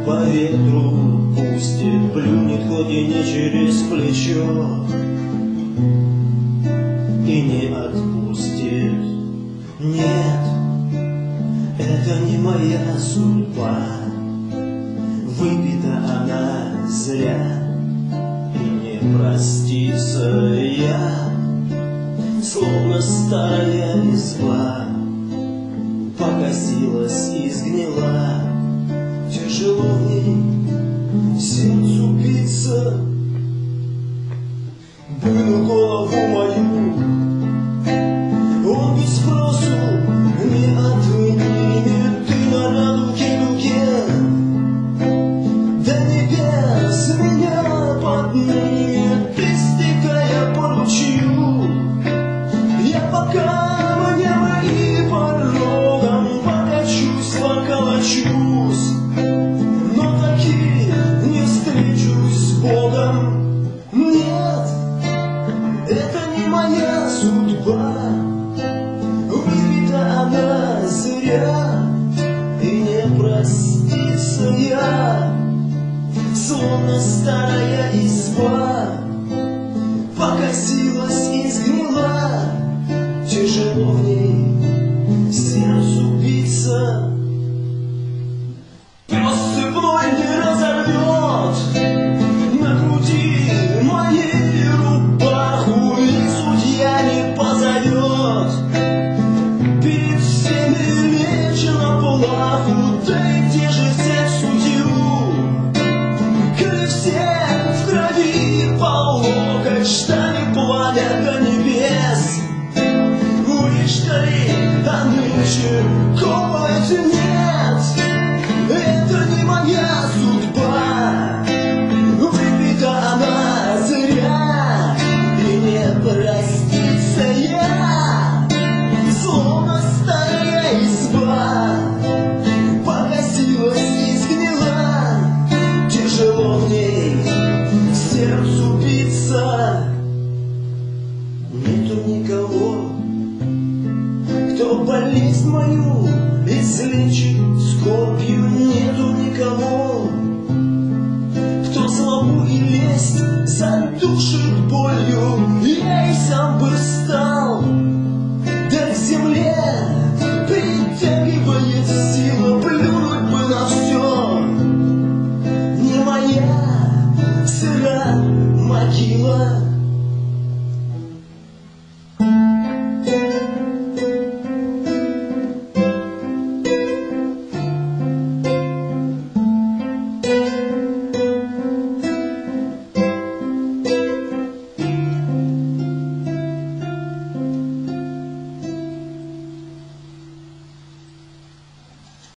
по ветру пустит, плюнет хоть и не через плечо, и не отпустит. Нет, это не моя судьба, выпита она зря, и не простится я, словно старая изба, покосилась и сгнила. Тяжело в ней сердцу биться, было голову мою он без спросу не отменит. Ты на радуге дуге до небес меня поднимет, истекая по ручью. Я пока маневра и порогом покачусь, поколочусь, но таки не встречусь с Богом. Нет, это не моя судьба, выпита она зря, и не простится я, словно старая изба, покосилась и сгнила. Тяжело в ней сердцу биться. Пес цепной не разорвет на груди моей рубаху, и судья не позовет перед всеми лечь на плаху. Да и где же взять судью, коли все в крови по локоть, штаны пламя до небес. Вышкали, а нынче копать нет. Это не моя судьба, выпита она зря, и не простится я, словно старая изба, покосилась и сгнила. Тяжело в ней сердцу биться. Нету никого, кто болезнь мою излечит скорбью. Нету никого, кто злобу и лесть за душу